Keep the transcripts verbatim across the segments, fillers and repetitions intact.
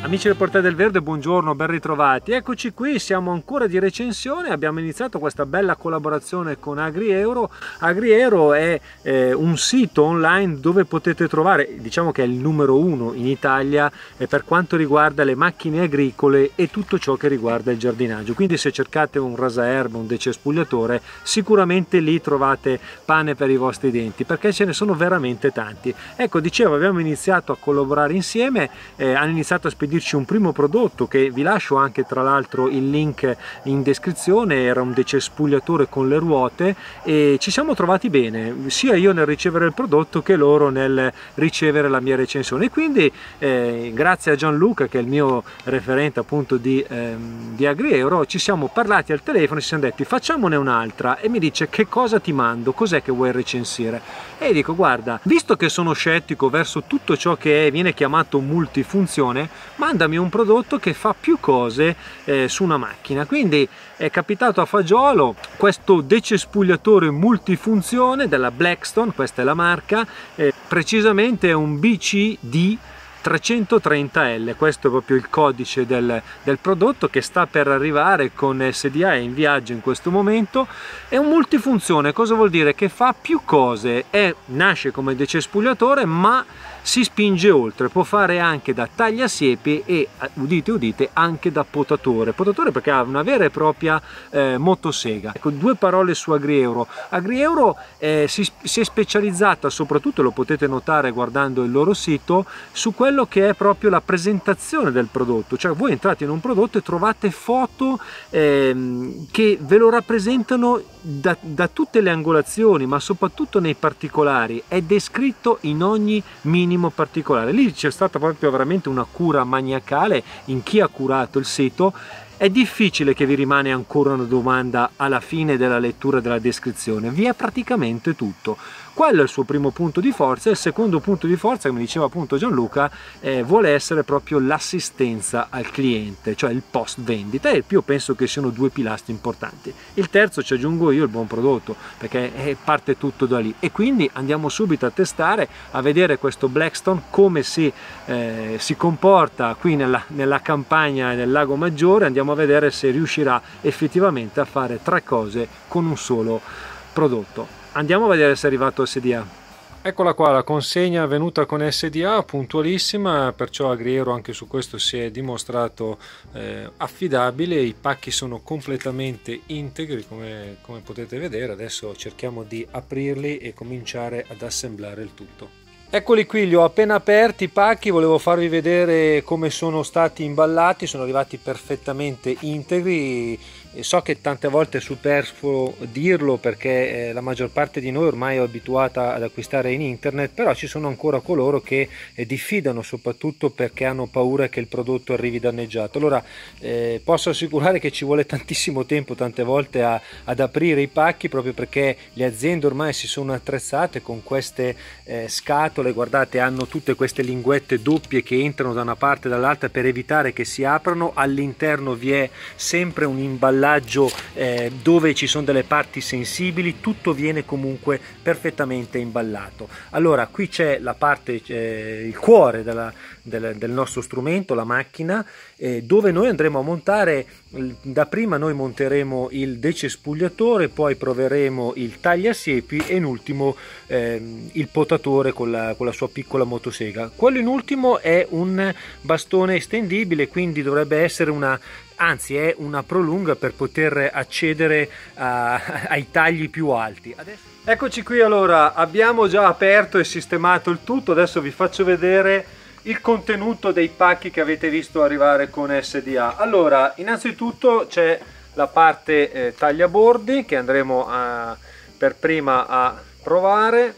Amici del Portale del Verde, buongiorno, ben ritrovati. Eccoci qui, siamo ancora di recensione, abbiamo iniziato questa bella collaborazione con AgriEuro. AgriEuro è eh, un sito online dove potete trovare, diciamo che è il numero uno in Italia eh, per quanto riguarda le macchine agricole e tutto ciò che riguarda il giardinaggio. Quindi se cercate un rasaerba, un decespugliatore, sicuramente lì trovate pane per i vostri denti, perché ce ne sono veramente tanti. Ecco, dicevo, abbiamo iniziato a collaborare insieme, eh, hanno iniziato a spedirci un primo prodotto che vi lascio anche tra l'altro il link in descrizione. Era un decespugliatore con le ruote e ci siamo trovati bene, sia io nel ricevere il prodotto che loro nel ricevere la mia recensione. E quindi eh, grazie a Gianluca, che è il mio referente appunto di, ehm, di AgriEuro, ci siamo parlati al telefono e ci siamo detti facciamone un'altra, e mi dice che cosa ti mando, cos'è che vuoi recensire? E dico guarda, visto che sono scettico verso tutto ciò che è, viene chiamato multifunzione, mandami un prodotto che fa più cose eh, su una macchina. Quindi è capitato a fagiolo questo decespugliatore multifunzione della Blackstone, questa è la marca, eh, precisamente è un B C D trecentotrenta L, questo è proprio il codice del, del prodotto, che sta per arrivare con S D A, è in viaggio in questo momento. È un multifunzione, cosa vuol dire? Che fa più cose, è, nasce come decespugliatore ma si spinge oltre, può fare anche da tagliasiepi e, udite udite, anche da potatore, potatore perché ha una vera e propria eh, motosega. Ecco, due parole su AgriEuro. AgriEuro eh, si, si è specializzata soprattutto, lo potete notare guardando il loro sito, su quello che è proprio la presentazione del prodotto. Cioè voi entrate in un prodotto e trovate foto ehm, che ve lo rappresentano da, da tutte le angolazioni, ma soprattutto nei particolari, è descritto in ogni minimo particolare. Lì c'è stata proprio veramente una cura maniacale in chi ha curato il sito. È difficile che vi rimane ancora una domanda alla fine della lettura della descrizione, vi è praticamente tutto. Quello è il suo primo punto di forza. Il secondo punto di forza, come diceva appunto Gianluca, eh, vuole essere proprio l'assistenza al cliente, cioè il post vendita, e io penso che siano due pilastri importanti. Il terzo ci aggiungo io, il buon prodotto, perché eh, parte tutto da lì. E quindi andiamo subito a testare, a vedere questo Blackstone come si, eh, si comporta qui nella, nella campagna del Lago Maggiore. Andiamo a vedere se riuscirà effettivamente a fare tre cose con un solo prodotto. Andiamo a vedere se è arrivato S D A. Eccola qua, la consegna venuta con S D A, puntualissima, perciò AgriEuro anche su questo si è dimostrato eh, affidabile. I pacchi sono completamente integri, come, come potete vedere. Adesso cerchiamo di aprirli e cominciare ad assemblare il tutto. Eccoli qui, li ho appena aperti i pacchi, volevo farvi vedere come sono stati imballati. Sono arrivati perfettamente integri. So che tante volte è superfluo dirlo, perché la maggior parte di noi ormai è abituata ad acquistare in internet, però ci sono ancora coloro che diffidano, soprattutto perché hanno paura che il prodotto arrivi danneggiato. Allora eh, posso assicurare che ci vuole tantissimo tempo tante volte a, ad aprire i pacchi, proprio perché le aziende ormai si sono attrezzate con queste eh, scatole. Guardate, hanno tutte queste linguette doppie che entrano da una parte e dall'altra per evitare che si aprano. All'interno vi è sempre un imballaggio eh, dove ci sono delle parti sensibili, tutto viene comunque perfettamente imballato. Allora qui c'è la parte, eh, il cuore della, del, del nostro strumento, la macchina, eh, dove noi andremo a montare. Da prima noi monteremo il decespugliatore, poi proveremo il tagliasiepi e in ultimo ehm, il potatore con la, con la sua piccola motosega. Quello in ultimo è un bastone estendibile, quindi dovrebbe essere una, anzi è una prolunga per poter accedere a, ai tagli più alti. Adesso... Eccoci qui, allora abbiamo già aperto e sistemato il tutto. Adesso vi faccio vedere il contenuto dei pacchi che avete visto arrivare con S D A. Allora, innanzitutto c'è la parte eh, tagliabordi che andremo a, per prima a provare.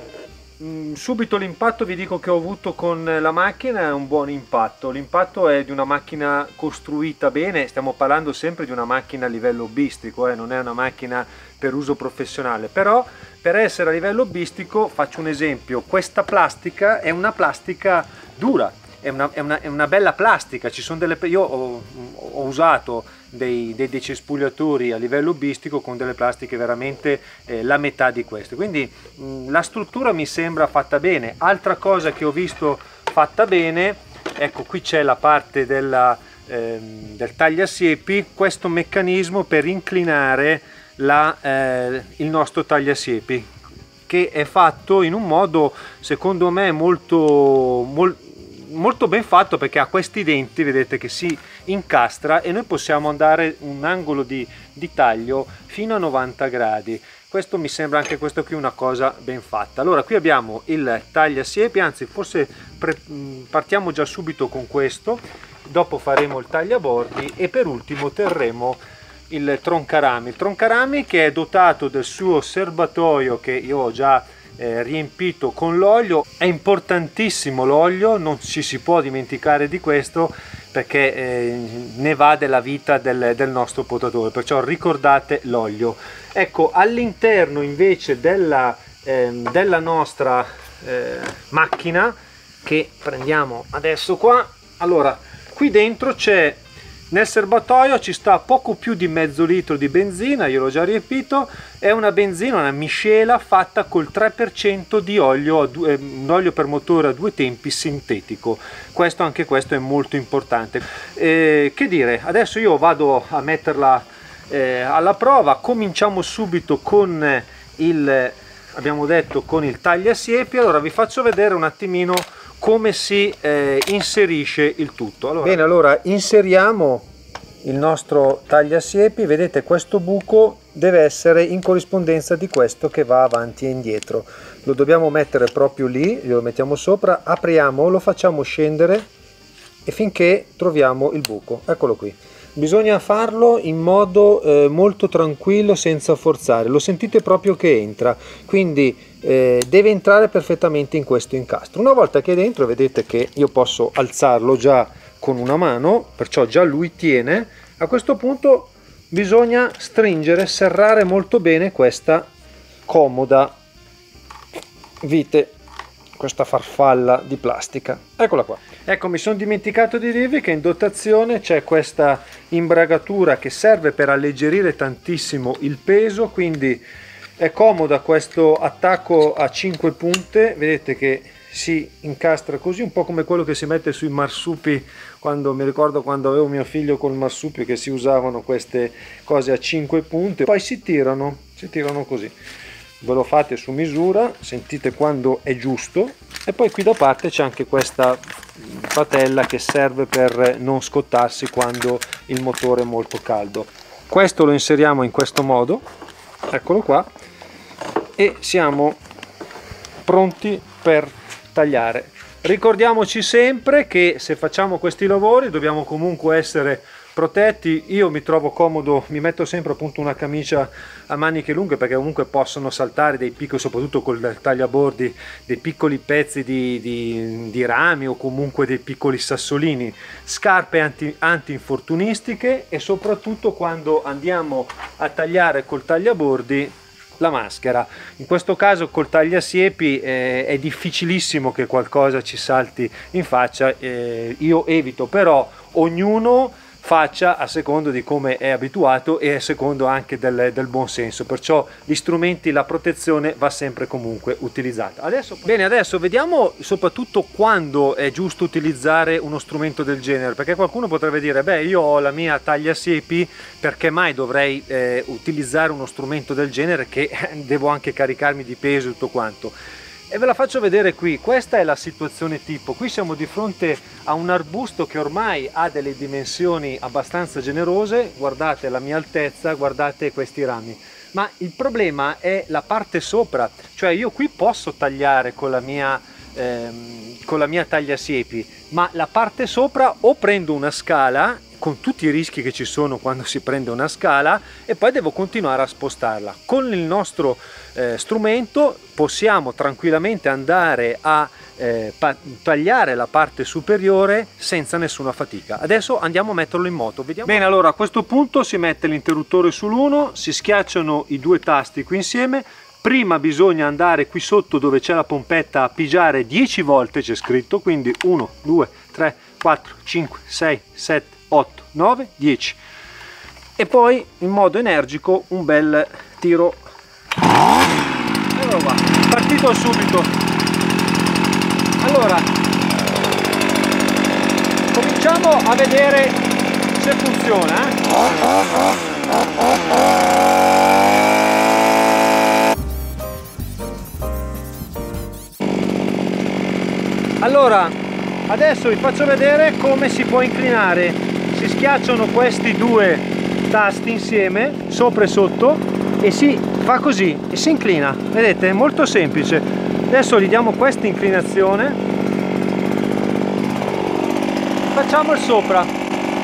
Mm, subito l'impatto vi dico che ho avuto con la macchina è un buon impatto. L'impatto è di una macchina costruita bene, stiamo parlando sempre di una macchina a livello hobbistico, eh, non è una macchina per uso professionale, però per essere a livello hobbistico, faccio un esempio, questa plastica è una plastica dura, è una, è una, è una bella plastica. Ci sono delle, io ho, ho usato dei, dei decespugliatori a livello hobbistico con delle plastiche veramente eh, la metà di queste, quindi mh, la struttura mi sembra fatta bene. Altra cosa che ho visto fatta bene ecco qui c'è la parte della, ehm, del tagliasiepi, questo meccanismo per inclinare la, eh, il nostro tagliasiepi, che è fatto in un modo secondo me molto, molto molto ben fatto, perché ha questi denti, vedete, che si incastra e noi possiamo andare un angolo di, di taglio fino a novanta gradi. Questo mi sembra anche questo qui una cosa ben fatta. Allora qui abbiamo il tagliasiepi, anzi forse pre partiamo già subito con questo, dopo faremo il tagliabordi e per ultimo terremo il troncarami. Il troncarami che è dotato del suo serbatoio che io ho già Eh, riempito con l'olio. È importantissimo l'olio, non ci si può dimenticare di questo, perché eh, ne va della vita del, del nostro potatore, perciò ricordate l'olio. Ecco, all'interno invece della, eh, della nostra eh, macchina, che prendiamo adesso qua, allora qui dentro c'è, nel serbatoio ci sta poco più di mezzo litro di benzina, io l'ho già riempito, è una benzina, una miscela fatta col tre per cento di olio, un olio per motore a due tempi sintetico. Questo, anche questo è molto importante. Eh, che dire, adesso io vado a metterla eh, alla prova. Cominciamo subito con il, abbiamo detto, con il tagliasiepi. Allora vi faccio vedere un attimino come si eh, inserisce il tutto. Allora, bene, allora inseriamo il nostro tagliasiepi. Vedete, questo buco deve essere in corrispondenza di questo che va avanti e indietro. Lo dobbiamo mettere proprio lì, glielo mettiamo sopra, apriamo, lo facciamo scendere e finché troviamo il buco. Eccolo qui. Bisogna farlo in modo eh, molto tranquillo, senza forzare. Lo sentite proprio che entra, quindi eh, deve entrare perfettamente in questo incastro. Una volta che è dentro, vedete che io posso alzarlo già con una mano, perciò già lui tiene. A questo punto bisogna stringere, serrare molto bene questa comoda vite, questa farfalla di plastica. Eccola qua. Ecco, mi sono dimenticato di dirvi che in dotazione c'è questa imbragatura che serve per alleggerire tantissimo il peso, quindi è comoda questo attacco a cinque punte, vedete che si incastra così, un po' come quello che si mette sui marsupi, quando mi ricordo quando avevo mio figlio col marsupio, che si usavano queste cose a cinque punte, poi si tirano, si tirano così. Ve lo fate su misura, sentite quando è giusto, e poi qui da parte c'è anche questa patella che serve per non scottarsi quando il motore è molto caldo. Questo lo inseriamo in questo modo, eccolo qua, e siamo pronti per tagliare. Ricordiamoci sempre che se facciamo questi lavori dobbiamo comunque essere protetti. Io mi trovo comodo, mi metto sempre appunto una camicia a maniche lunghe, perché comunque possono saltare dei piccoli, soprattutto col tagliabordi, dei piccoli pezzi di, di, di rami o comunque dei piccoli sassolini, scarpe anti, anti-infortunistiche e soprattutto quando andiamo a tagliare col tagliabordi la maschera. In questo caso col tagliasiepi eh, è difficilissimo che qualcosa ci salti in faccia, eh, io evito, però ognuno faccia a secondo di come è abituato e a secondo anche del, del buon senso, perciò gli strumenti, la protezione va sempre comunque utilizzata. Adesso, bene, adesso vediamo soprattutto quando è giusto utilizzare uno strumento del genere, perché qualcuno potrebbe dire, beh, io ho la mia tagliasiepi, perché mai dovrei eh, utilizzare uno strumento del genere, che devo anche caricarmi di peso e tutto quanto. E ve la faccio vedere qui. Questa è la situazione tipo. Qui siamo di fronte a un arbusto che ormai ha delle dimensioni abbastanza generose, guardate la mia altezza, guardate questi rami, ma il problema è la parte sopra, cioè io qui posso tagliare con la mia, ehm, con la mia tagliasiepi, ma la parte sopra o prendo una scala, con tutti i rischi che ci sono quando si prende una scala, e poi devo continuare a spostarla. Con il nostro eh, strumento possiamo tranquillamente andare a eh, tagliare la parte superiore senza nessuna fatica. Adesso andiamo a metterlo in moto, vediamo. Bene, allora a questo punto si mette l'interruttore sull'uno, si schiacciano i due tasti qui insieme. Prima bisogna andare qui sotto dove c'è la pompetta a pigiare dieci volte, c'è scritto, quindi uno, due, tre, quattro, cinque, sei, sette, otto, nove, dieci, e poi in modo energico un bel tiro. Eccolo qua, partito subito. Allora cominciamo a vedere se funziona. Allora, adesso vi faccio vedere come si può inclinare. Si schiacciano questi due tasti insieme, sopra e sotto, e si fa così e si inclina. Vedete, è molto semplice. Adesso gli diamo questa inclinazione, facciamo il sopra.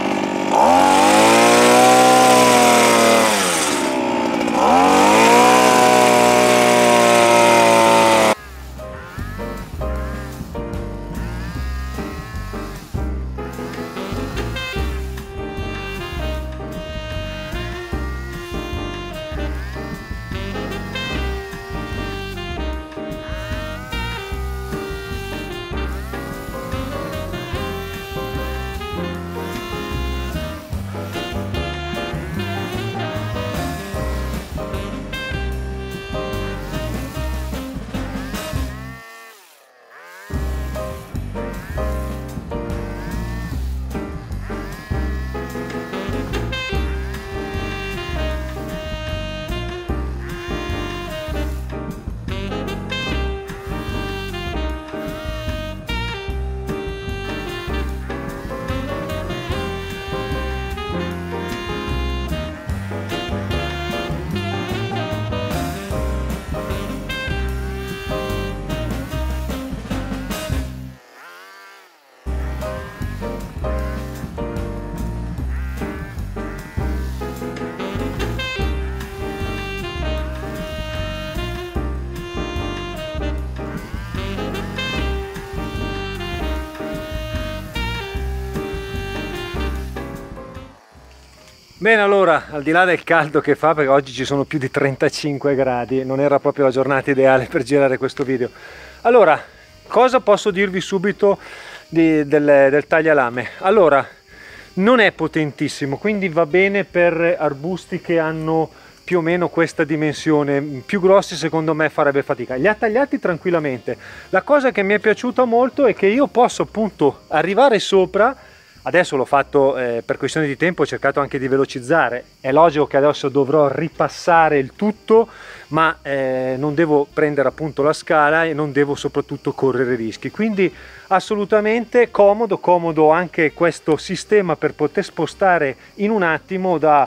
Bene, allora, al di là del caldo che fa, perché oggi ci sono più di trentacinque gradi, non era proprio la giornata ideale per girare questo video. Allora, cosa posso dirvi subito di, del, del taglialame? Allora, non è potentissimo, quindi va bene per arbusti che hanno più o meno questa dimensione. Più grossi secondo me farebbe fatica. Li ha tagliati tranquillamente. La cosa che mi è piaciuta molto è che io posso appunto arrivare sopra. Adesso l'ho fatto eh, per questione di tempo, ho cercato anche di velocizzare. È logico che adesso dovrò ripassare il tutto, ma eh, non devo prendere appunto la scala e non devo soprattutto correre rischi. Quindi assolutamente comodo, comodo anche questo sistema per poter spostare in un attimo da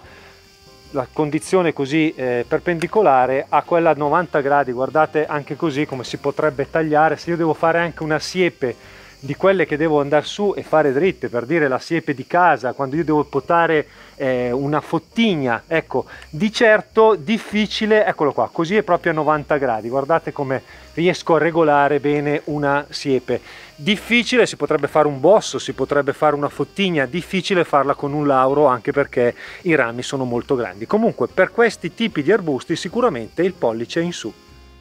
la condizione così eh, perpendicolare a quella a novanta gradi. Guardate anche così come si potrebbe tagliare. Se io devo fare anche una siepe di quelle che devo andare su e fare dritte, per dire la siepe di casa, quando io devo potare eh, una fottigna, ecco, di certo difficile, eccolo qua, così è proprio a novanta gradi, guardate come riesco a regolare bene una siepe. Difficile, si potrebbe fare un bosso, si potrebbe fare una fottigna, difficile farla con un lauro, anche perché i rami sono molto grandi. Comunque per questi tipi di arbusti sicuramente il pollice è in su.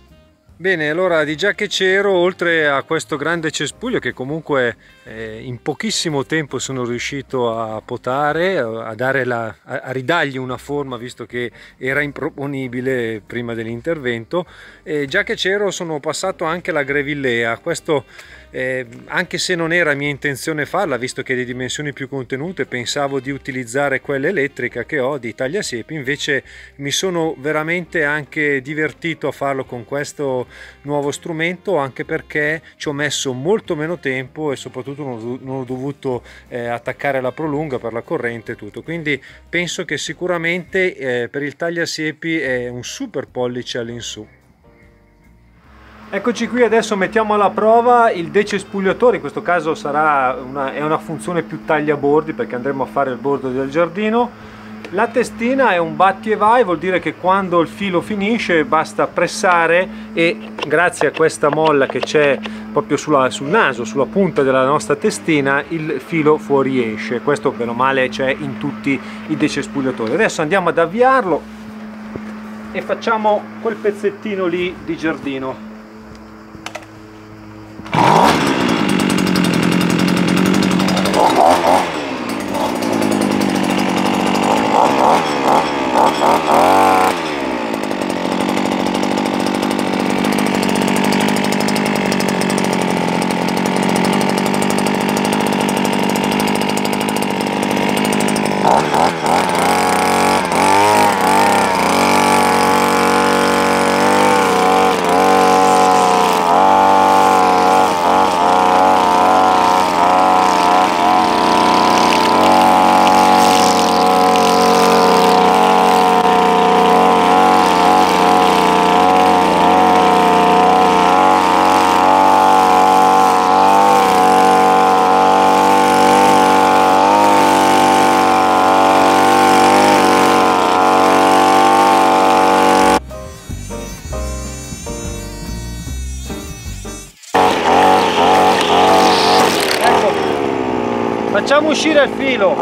Bene, allora di già che c'ero, oltre a questo grande cespuglio che comunque eh, in pochissimo tempo sono riuscito a potare, a, dare la, a, a ridargli una forma, visto che era improponibile prima dell'intervento, e già che c'ero sono passato anche alla grevillea. Questo eh, anche se non era mia intenzione farla, visto che è di dimensioni più contenute, pensavo di utilizzare quella elettrica che ho di tagliasiepi, invece mi sono veramente anche divertito a farlo con questo nuovo strumento, anche perché ci ho messo molto meno tempo e soprattutto non ho dovuto eh, attaccare la prolunga per la corrente e tutto. Quindi penso che sicuramente eh, per il tagliasiepi è un super pollice all'insù. Eccoci qui, adesso mettiamo alla prova il decespugliatore. In questo caso sarà una, è una funzione più tagliabordi, perché andremo a fare il bordo del giardino. La testina è un batti e vai, vuol dire che quando il filo finisce basta pressare e grazie a questa molla che c'è proprio sulla, sul naso, sulla punta della nostra testina, il filo fuoriesce. Questo bene o male c'è in tutti i decespugliatori. Adesso andiamo ad avviarlo e facciamo quel pezzettino lì di giardino. Facciamo uscire il filo.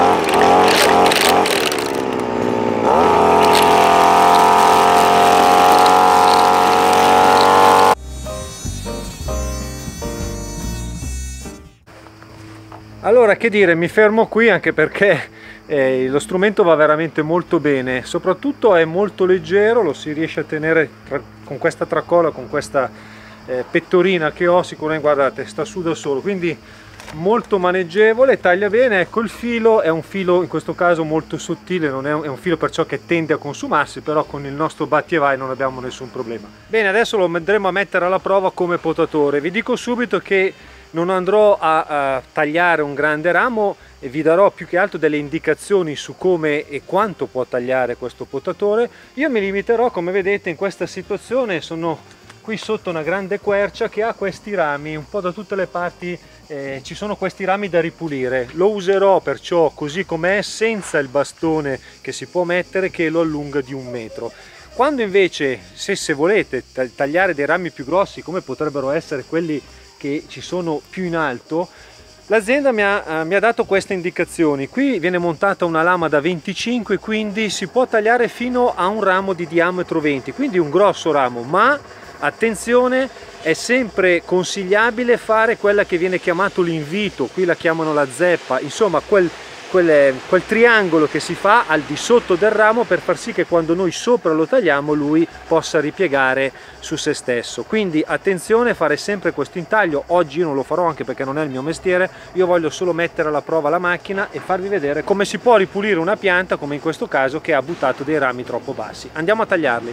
Allora, che dire, mi fermo qui anche perché eh, lo strumento va veramente molto bene, soprattutto è molto leggero, lo si riesce a tenere tra, con questa tracolla, con questa eh, pettorina che ho, sicuramente, guardate, sta su da solo, quindi molto maneggevole, taglia bene. Ecco, il filo è un filo in questo caso molto sottile, non è un, è un filo perciò che tende a consumarsi, però con il nostro batti e vai non abbiamo nessun problema. Bene, adesso lo andremo a mettere alla prova come potatore. Vi dico subito che non andrò a, a tagliare un grande ramo e vi darò più che altro delle indicazioni su come e quanto può tagliare questo potatore. Io mi limiterò, come vedete, in questa situazione sono qui sotto una grande quercia che ha questi rami un po' da tutte le parti, eh, ci sono questi rami da ripulire. Lo userò perciò così com'è, senza il bastone che si può mettere, che lo allunga di un metro. Quando invece, se, se volete tagliare dei rami più grossi, come potrebbero essere quelli che ci sono più in alto, l'azienda mi ha, eh, mi ha dato queste indicazioni. Qui viene montata una lama da venticinque, quindi si può tagliare fino a un ramo di diametro venti, quindi un grosso ramo, ma attenzione, è sempre consigliabile fare quella che viene chiamato l'invito, qui la chiamano la zeppa, insomma quel Quel, quel triangolo che si fa al di sotto del ramo per far sì che quando noi sopra lo tagliamo lui possa ripiegare su se stesso. Quindi attenzione a fare sempre questo intaglio. Oggi io non lo farò anche perché non è il mio mestiere, io voglio solo mettere alla prova la macchina e farvi vedere come si può ripulire una pianta, come in questo caso, che ha buttato dei rami troppo bassi. Andiamo a tagliarli.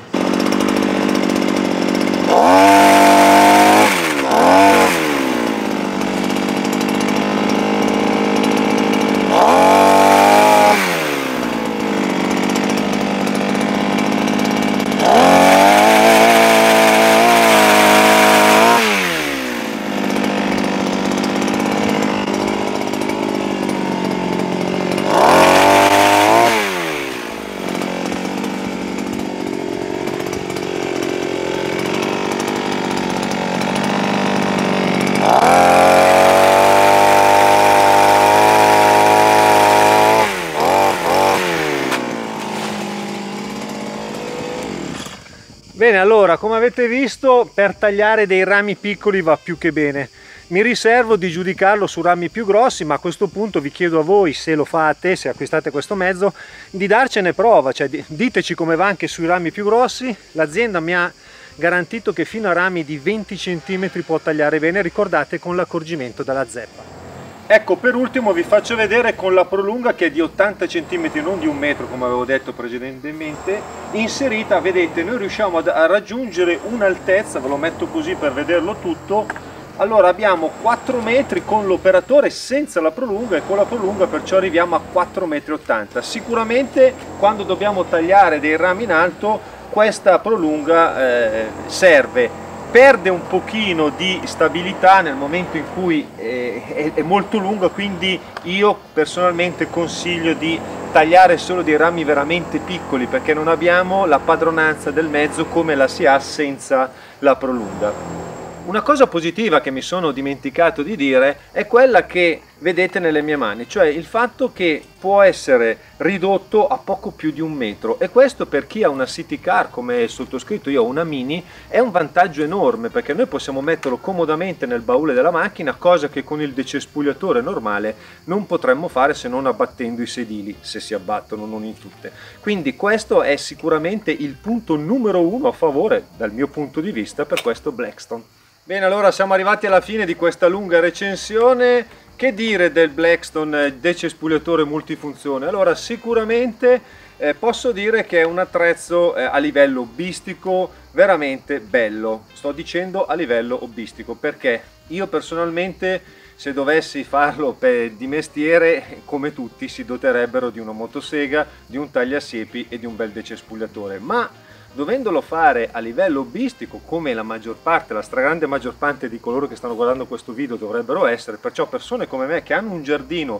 Bene, allora, come avete visto, per tagliare dei rami piccoli va più che bene. Mi riservo di giudicarlo su rami più grossi, ma a questo punto vi chiedo a voi, se lo fate, se acquistate questo mezzo, di darcene prova, cioè diteci come va anche sui rami più grossi. L'azienda mi ha garantito che fino a rami di venti centimetri può tagliare bene, ricordate, con l'accorgimento dalla zeppa. Ecco, per ultimo vi faccio vedere con la prolunga, che è di ottanta centimetri, non di un metro come avevo detto precedentemente, inserita. Vedete, noi riusciamo a raggiungere un'altezza, ve lo metto così per vederlo tutto. Allora abbiamo quattro metri con l'operatore senza la prolunga, e con la prolunga perciò arriviamo a quattro virgola ottanta metri. Sicuramente quando dobbiamo tagliare dei rami in alto questa prolunga eh, serve. Perde un pochino di stabilità nel momento in cui è, è molto lunga, quindi io personalmente consiglio di tagliare solo dei rami veramente piccoli, perché non abbiamo la padronanza del mezzo come la si ha senza la prolunga. Una cosa positiva che mi sono dimenticato di dire è quella che vedete nelle mie mani, cioè il fatto che può essere ridotto a poco più di un metro, e questo per chi ha una city car come il sottoscritto, io ho una Mini, è un vantaggio enorme, perché noi possiamo metterlo comodamente nel baule della macchina, cosa che con il decespugliatore normale non potremmo fare se non abbattendo i sedili, se si abbattono, non in tutte. Quindi questo è sicuramente il punto numero uno a favore, dal mio punto di vista, per questo Blackstone. Bene, allora siamo arrivati alla fine di questa lunga recensione. Che dire del Blackstone decespugliatore multifunzione? Allora, sicuramente eh, posso dire che è un attrezzo eh, a livello hobbistico veramente bello. Sto dicendo a livello hobbistico perché io personalmente, se dovessi farlo per, di mestiere, come tutti si doterebbero di una motosega, di un tagliasiepi e di un bel decespugliatore, ma dovendolo fare a livello hobbistico, come la maggior parte, la stragrande maggior parte di coloro che stanno guardando questo video dovrebbero essere, perciò persone come me che hanno un giardino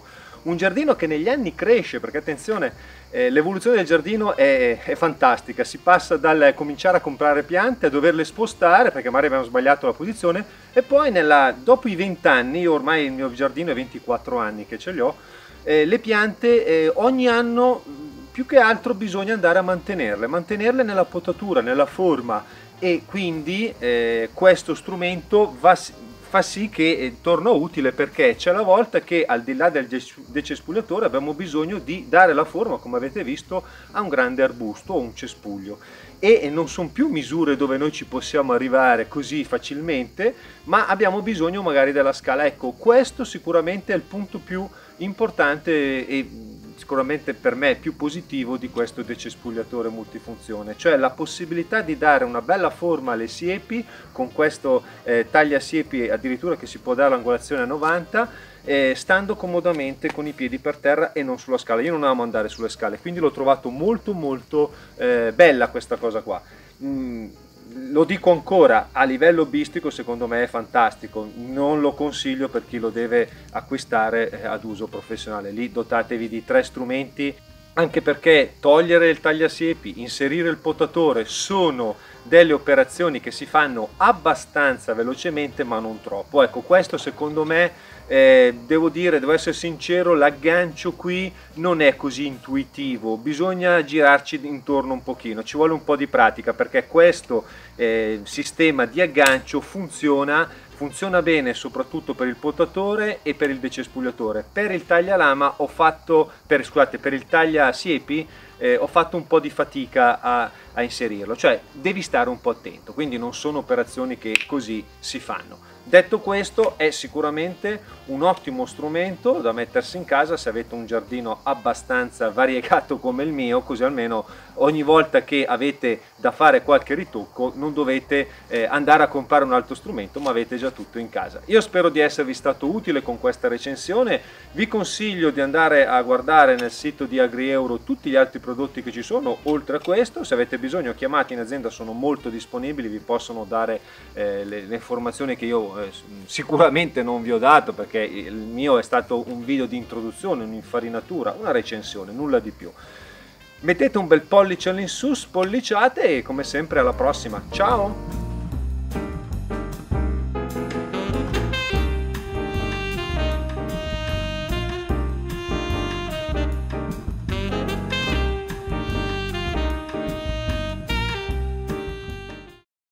un giardino che negli anni cresce, perché attenzione, eh, l'evoluzione del giardino è, è fantastica, si passa dal cominciare a comprare piante a doverle spostare perché magari abbiamo sbagliato la posizione, e poi nella, dopo i venti anni, io ormai il mio giardino è ventiquattro anni che ce li ho, eh, le piante eh, ogni anno più che altro bisogna andare a mantenerle, mantenerle nella potatura, nella forma, e quindi eh, questo strumento va, fa sì che eh, torna utile, perché c'è la volta che al di là del decespugliatore abbiamo bisogno di dare la forma, come avete visto, a un grande arbusto o un cespuglio, e non sono più misure dove noi ci possiamo arrivare così facilmente, ma abbiamo bisogno magari della scala. Ecco, questo sicuramente è il punto più importante e sicuramente per me più positivo di questo decespugliatore multifunzione, cioè la possibilità di dare una bella forma alle siepi con questo eh, taglia siepi addirittura che si può dare l'angolazione a novanta, eh, stando comodamente con i piedi per terra e non sulla scala. Io non amo andare sulle scale, quindi l'ho trovato molto molto eh, bella questa cosa qua. Mm, lo dico ancora, a livello hobbistico secondo me è fantastico, non lo consiglio per chi lo deve acquistare ad uso professionale. Lì dotatevi di tre strumenti, anche perché togliere il tagliasiepi, inserire il potatore sono delle operazioni che si fanno abbastanza velocemente ma non troppo. Ecco, questo secondo me, eh, devo dire, devo essere sincero, l'aggancio qui non è così intuitivo, bisogna girarci intorno un pochino, ci vuole un po' di pratica, perché questo eh, sistema di aggancio funziona funziona bene soprattutto per il potatore e per il decespugliatore. Per il taglialama ho fatto, per, scusate, per il tagliasiepi eh, ho fatto un po' di fatica a, a inserirlo, cioè devi stare un po' attento, quindi non sono operazioni che così si fanno. Detto questo, è sicuramente un ottimo strumento da mettersi in casa se avete un giardino abbastanza variegato come il mio, così almeno ogni volta che avete da fare qualche ritocco non dovete eh, andare a comprare un altro strumento, ma avete già tutto in casa. Io spero di esservi stato utile con questa recensione, vi consiglio di andare a guardare nel sito di AgriEuro tutti gli altri prodotti che ci sono oltre a questo. Se avete bisogno chiamate in azienda, sono molto disponibili, vi possono dare eh, le, le informazioni che io eh, sicuramente non vi ho dato, perché il mio è stato un video di introduzione, un'infarinatura, una recensione, nulla di più. Mettete un bel pollice all'insù, spolliciate e come sempre alla prossima, ciao!